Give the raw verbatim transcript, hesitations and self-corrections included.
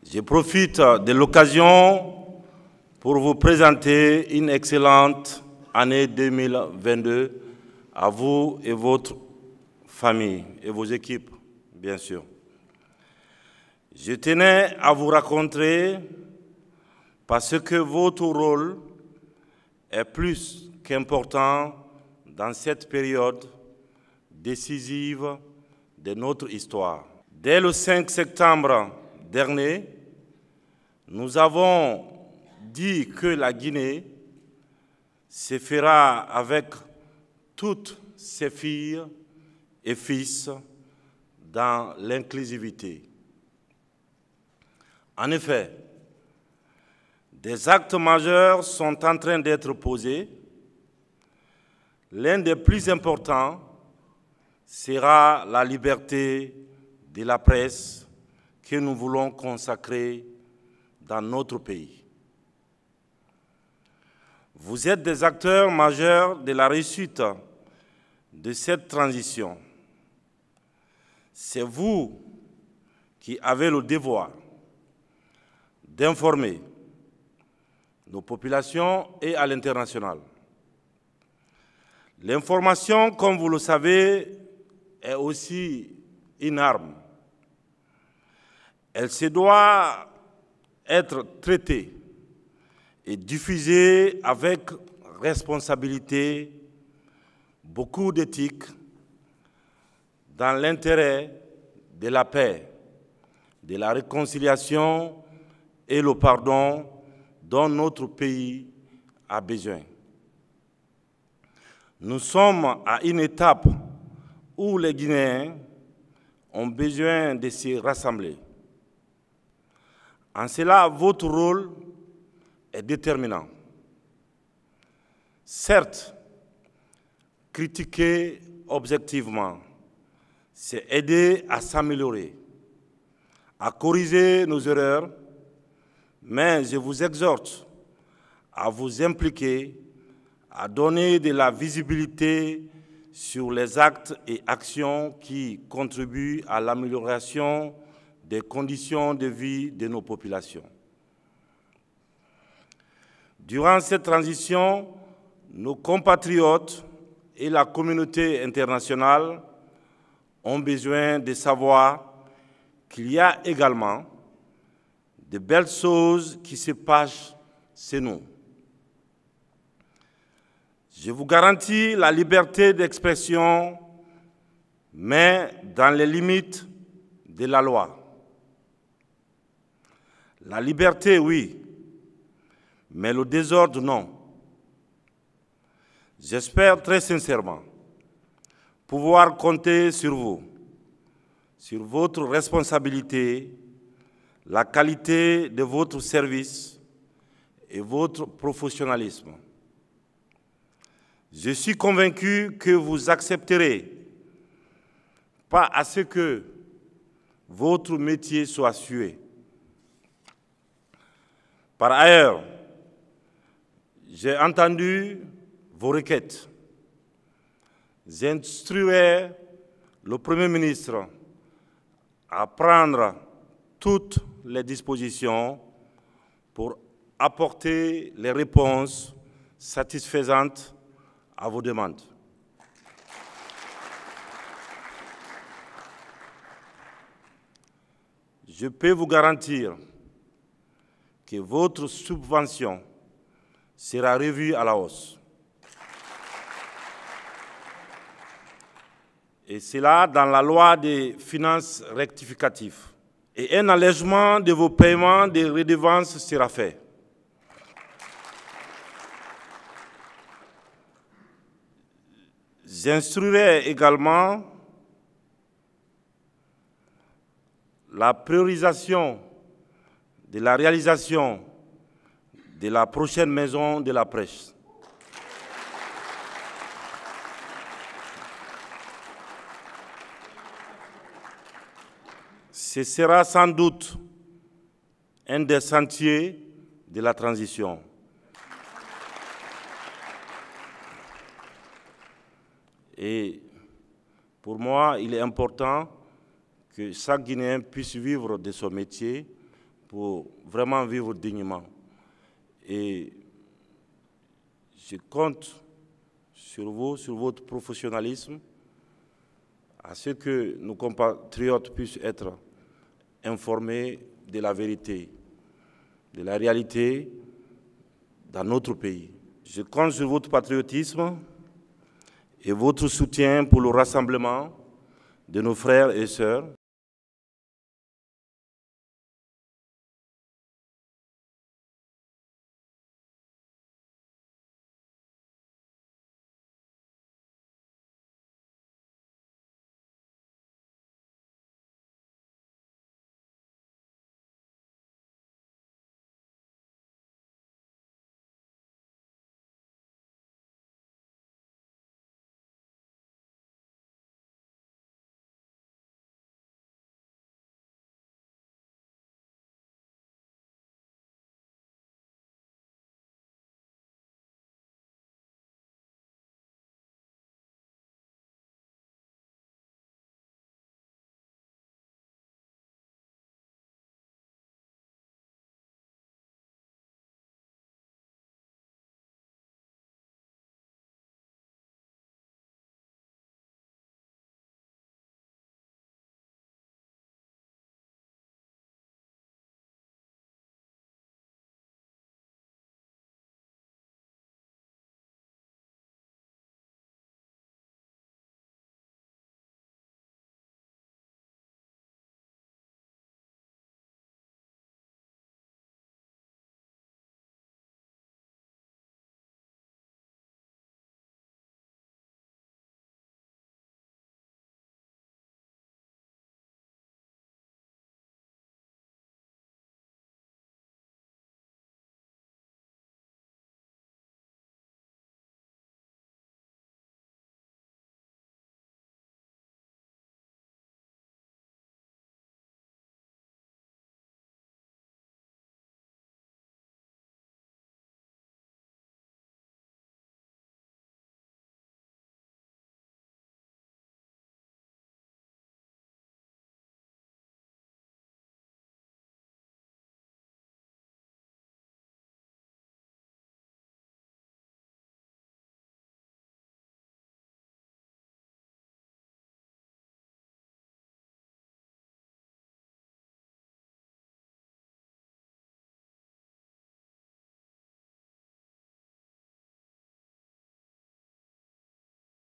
Je profite de l'occasion pour vous présenter une excellente année deux mille vingt-deux à vous et votre famille et vos équipes, bien sûr. Je tenais à vous rencontrer parce que votre rôle est plus qu'important dans cette période décisive de notre histoire. Dès le cinq septembre dernier, nous avons dit que la Guinée se fera avec toutes ses filles et fils dans l'inclusivité. En effet, des actes majeurs sont en train d'être posés. L'un des plus importants sera la liberté de la presse que nous voulons consacrer dans notre pays. Vous êtes des acteurs majeurs de la réussite de cette transition. C'est vous qui avez le devoir d'informer nos populations et à l'international. L'information, comme vous le savez, est aussi une arme. Elle se doit être traitée et diffusée avec responsabilité, beaucoup d'éthique, dans l'intérêt de la paix, de la réconciliation et le pardon dont notre pays a besoin. Nous sommes à une étape où les Guinéens ont besoin de se rassembler. En cela, votre rôle est déterminant. Certes, critiquer objectivement, c'est aider à s'améliorer, à corriger nos erreurs, mais je vous exhorte à vous impliquer, à donner de la visibilité sur les actes et actions qui contribuent à l'amélioration des conditions de vie de nos populations. Durant cette transition, nos compatriotes et la communauté internationale ont besoin de savoir qu'il y a également de belles choses qui se passent chez nous. Je vous garantis la liberté d'expression, mais dans les limites de la loi. La liberté, oui, mais le désordre, non. J'espère très sincèrement pouvoir compter sur vous, sur votre responsabilité, la qualité de votre service et votre professionnalisme. Je suis convaincu que vous accepterez, pas à ce que votre métier soit sué. Par ailleurs, j'ai entendu vos requêtes. J'instruirai le Premier ministre à prendre toutes les dispositions pour apporter les réponses satisfaisantes à vos demandes. Je peux vous garantir que votre subvention sera revue à la hausse. Et cela dans la loi des finances rectificatives. Et un allègement de vos paiements de redevances sera fait. J'instruirai également la priorisation de la réalisation de la prochaine maison de la presse. Ce sera sans doute un des sentiers de la transition. Et pour moi, il est important que chaque Guinéen puisse vivre de son métier pour vraiment vivre dignement. Et je compte sur vous, sur votre professionnalisme, à ce que nos compatriotes puissent être informés de la vérité, de la réalité dans notre pays. Je compte sur votre patriotisme et votre soutien pour le rassemblement de nos frères et sœurs